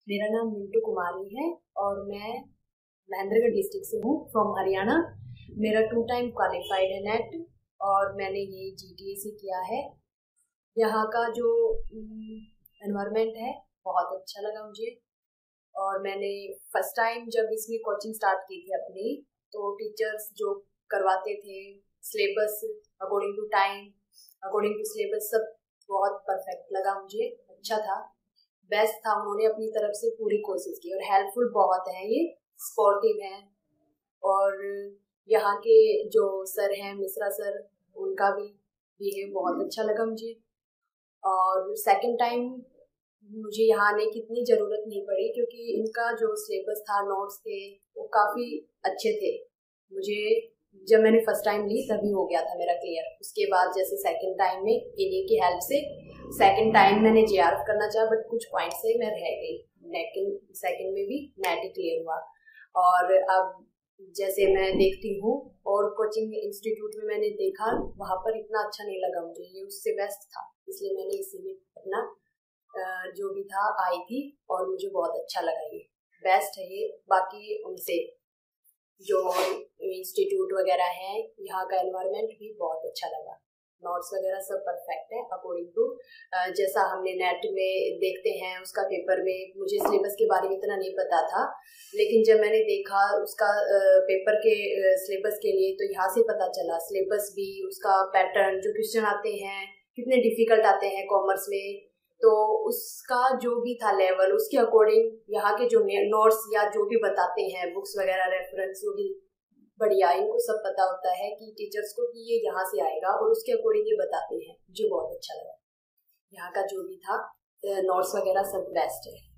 मेरा नाम मिंटू कुमारी है और मैं महेंद्रगढ़ डिस्ट्रिक्ट से हूँ, फ्रॉम हरियाणा। मेरा 2 टाइम क्वालिफाइड है नेट और मैंने ये जीटीए से किया है। यहाँ का जो एनवायरनमेंट है बहुत अच्छा लगा मुझे। और मैंने फर्स्ट टाइम जब इसमें कोचिंग स्टार्ट की थी अपनी, तो टीचर्स जो करवाते थे syllabus according to time, according to syllabus, सब बहुत परफेक्ट लगा मुझे, अच्छा था, बेस्ट था। उन्होंने अपनी तरफ से पूरी कोशिश की और हेल्पफुल बहुत है, ये सपोर्टिव हैं। और यहाँ के जो सर हैं, मिश्रा सर, उनका भी बिहेव बहुत अच्छा लगा मुझे। और सेकंड टाइम मुझे यहाँ आने की इतनी ज़रूरत नहीं पड़ी क्योंकि इनका जो सिलेबस था, नोट्स थे, वो काफ़ी अच्छे थे। मुझे जब मैंने फर्स्ट टाइम ली तभी हो गया था मेरा क्लियर। उसके बाद जैसे सेकंड टाइम में इन्हीं की हेल्प से सेकंड टाइम मैंने जेआरएफ करना चाहा, बट कुछ पॉइंट से मैं रह गई। लेकिन सेकंड में भी नेट ही क्लियर हुआ। और अब जैसे मैं देखती हूँ और कोचिंग इंस्टीट्यूट में मैंने देखा, वहाँ पर इतना अच्छा नहीं लगा मुझे, ये उससे बेस्ट था, इसलिए मैंने इसी में अपना जो भी था आई थी और मुझे बहुत अच्छा लगा। ये बेस्ट है ये। बाकी उनसे जो इंस्टीट्यूट वगैरह हैं, यहाँ का एनवायरनमेंट भी बहुत अच्छा लगा। नोट्स वगैरह सब परफेक्ट है अकॉर्डिंग टू जैसा हमने नेट में देखते हैं। उसका पेपर में मुझे सिलेबस के बारे में इतना नहीं पता था, लेकिन जब मैंने देखा उसका पेपर के सिलेबस के लिए, तो यहाँ से पता चला सिलेबस भी, उसका पैटर्न, जो क्वेश्चन आते हैं कितने डिफिकल्ट आते हैं कॉमर्स में, तो उसका जो भी था लेवल, उसके अकॉर्डिंग यहाँ के जो नोट्स या जो भी बताते हैं बुक्स वगैरह रेफरेंस, वो भी बढ़िया। इनको सब पता होता है कि टीचर्स को कि ये यहाँ से आएगा और उसके अकॉर्डिंग ये बताते हैं, जो बहुत अच्छा लगा। यहाँ का जो भी था नोट्स वगैरह सब बेस्ट है।